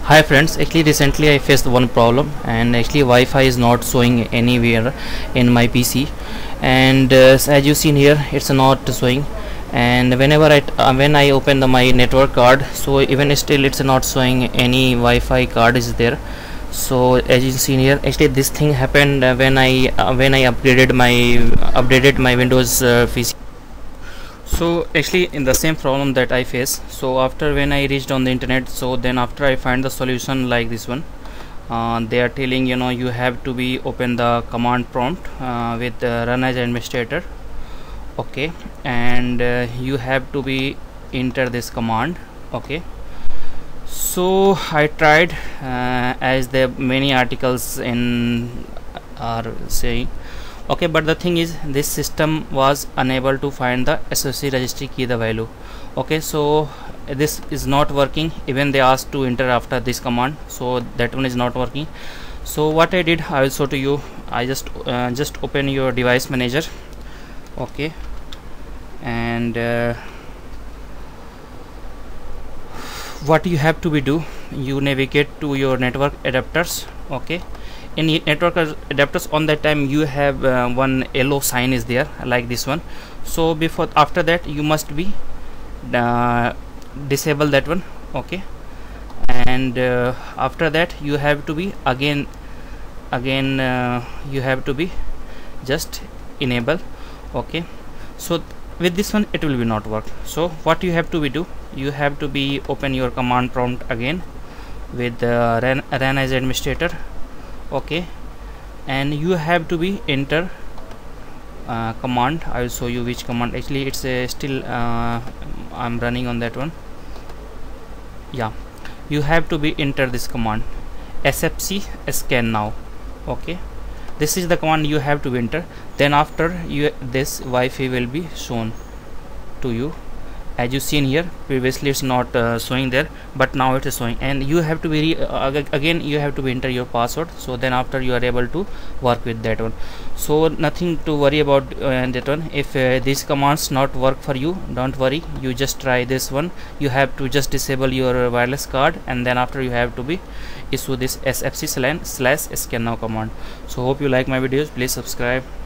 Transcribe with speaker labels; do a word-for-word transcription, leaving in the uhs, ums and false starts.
Speaker 1: Hi friends, actually recently I faced one problem, and actually Wi-Fi is not showing anywhere in my P C, and uh, as you seen here, it's not showing. And whenever I uh, when I open the my network card, so even still it's not showing any Wi-Fi card is there. So as you seen here, actually this thing happened uh, when I uh, when I upgraded my updated my Windows uh, P C. So actually in the same problem that I face, so after when I reached on the internet, so then after I find the solution like this one, uh, they are telling you know you have to be open the command prompt uh, with uh, run as administrator, okay, and uh, you have to be enter this command, okay. So I tried uh, as the many articles in are saying, okay, but the thing is this system was unable to find the S O C registry key the value, okay. So this is not working, even they asked to enter after this command, so that one is not working. So what I did, I will show to you. I just uh, just open your device manager, okay, and uh, what you have to be do, you navigate to your network adapters, okay. In network adapters, on that time you have uh, one yellow sign is there like this one. So before after that you must be uh, disable that one, okay, and uh, after that you have to be again again uh, you have to be just enable, okay. So with this one it will be not work. So what you have to be do, you have to be open your command prompt again with uh, run, run as administrator, okay, and you have to be enter uh, command. I will show you which command. Actually it's uh, still uh, I'm running on that one. Yeah, you have to be enter this command S F C scan now, okay. This is the command you have to enter. Then after you this Wi-Fi will be shown to you. As you seen here, previously it's not uh, showing there, but now it is showing, and you have to be uh, again you have to be enter your password. So then after you are able to work with that one. So nothing to worry about uh, that one. If uh, these commands not work for you, don't worry, you just try this one. You have to just disable your wireless card, and then after you have to be issue this S F C slash scan now command. So hope you like my videos. Please subscribe.